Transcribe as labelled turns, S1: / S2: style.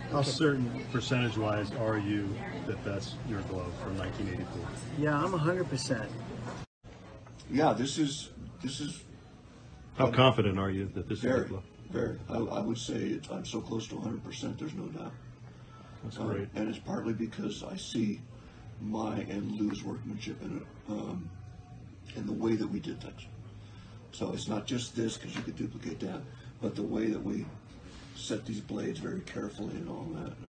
S1: How certain, percentage-wise, are you that that's your glove from 1984?
S2: Yeah, I'm 100%.
S3: Yeah, this is.
S1: How confident are you that this is your glove?
S3: Very. I would say I'm so close to 100%. There's no doubt.
S1: That's great.
S3: And it's partly because I see my and Lou's workmanship in it, and the way that we did things. So it's not just this, because you could duplicate that, but the way that we set these blades very carefully and all that.